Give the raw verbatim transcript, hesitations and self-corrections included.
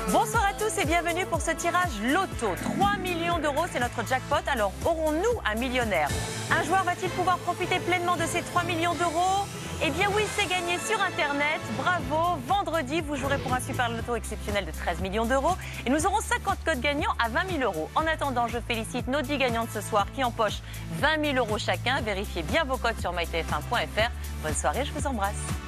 Bonsoir à tous et bienvenue pour ce tirage loto. trois millions d'euros, c'est notre jackpot. Alors, aurons-nous un millionnaire? Un joueur va-t-il pouvoir profiter pleinement de ces trois millions d'euros? Eh bien oui, c'est gagné sur Internet. Bravo. Vendredi, vous jouerez pour un super loto exceptionnel de treize millions d'euros. Et nous aurons cinquante codes gagnants à vingt mille euros. En attendant, je félicite nos dix gagnants de ce soir qui empochent vingt mille euros chacun. Vérifiez bien vos codes sur my t f un point f r. Bonne soirée, je vous embrasse.